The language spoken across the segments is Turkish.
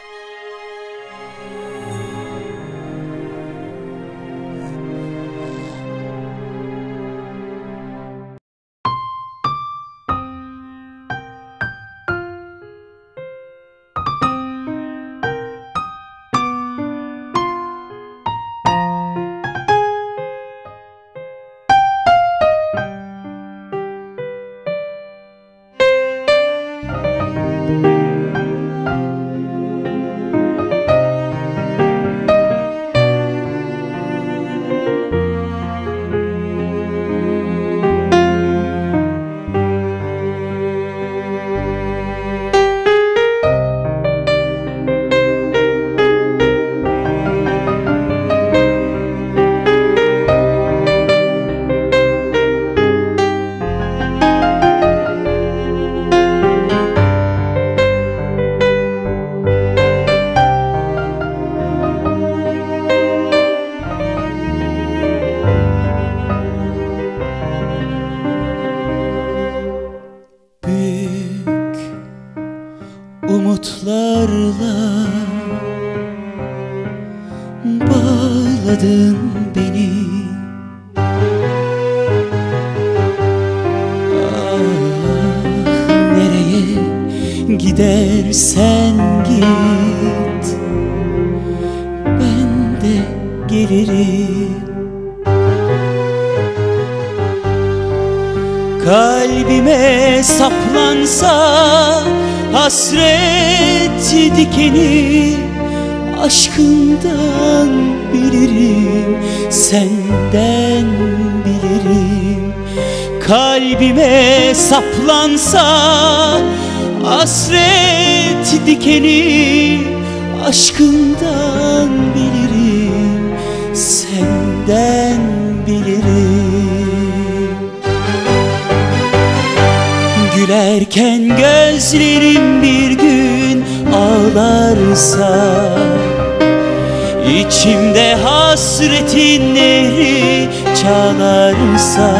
umutlarla bağladın beni. Ah, nereye gidersen git, ben de gelirim. Kalbime saplansa hasret dikeni, aşkından bilirim, senden bilirim. Kalbime saplansa hasret dikeni, aşkından bilirim, senden bilirim. Gülerken gözlerim bir gün ağlarsa, İçimde hasretin nehri çalarsa,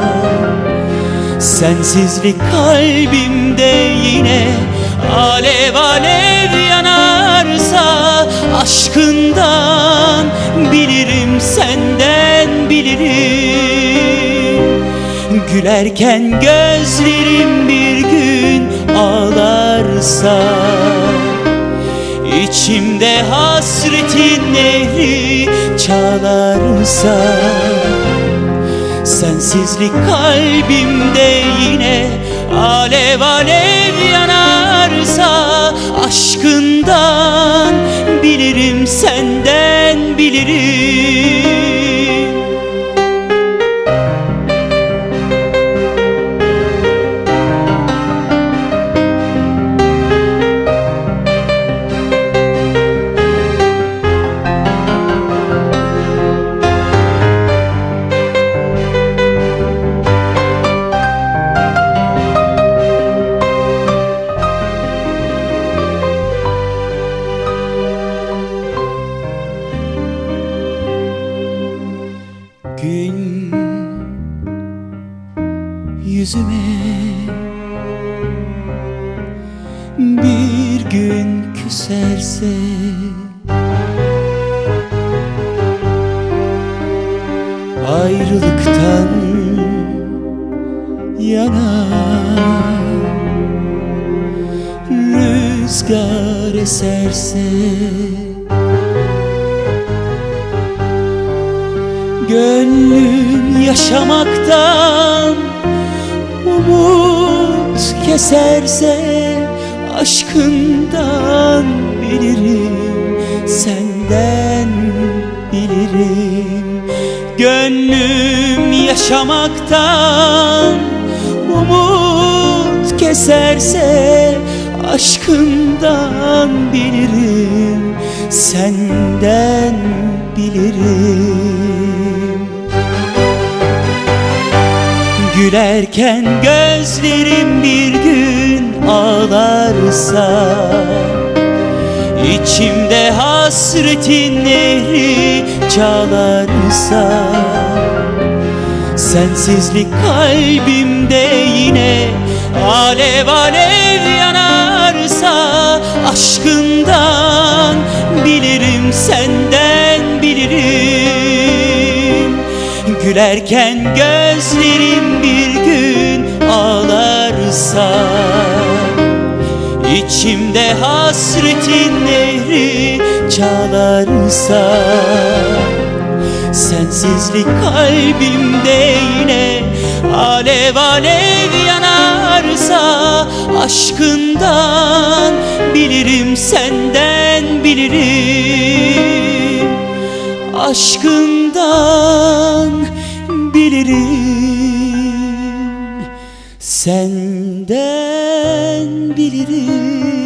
sensizlik kalbimde yine alev alev yanarsa, aşkından bilirim, senden bilirim. Gülerken gözlerim bir gün ağlarsa, İçimde hasretin nehri çalarsa, sensizlik kalbimde yine alev alev yanarsa, aşkından bilirim, senden bilirim. Gün yüzüme bir gün küserse, ayrılıktan yanar, rüzgar eserse, gönlüm yaşamaktan umut keserse, aşkından bilirim, senden bilirim. Gönlüm yaşamaktan umut keserse, aşkından bilirim, senden bilirim. Gülerken gözlerim bir gün ağlarsa, İçimde hasretin nehri çalarsa, sensizlik kalbimde yine alev alev yanarsa, aşkından senden bilirim. Gülerken gözlerim bir gün ağlarsa, İçimde hasretin nehri çalarsa, sensizlik kalbimde yine alev alev yanarsa, aşkından bilirim, senden bilirim. Aşkından bilirim, senden bilirim.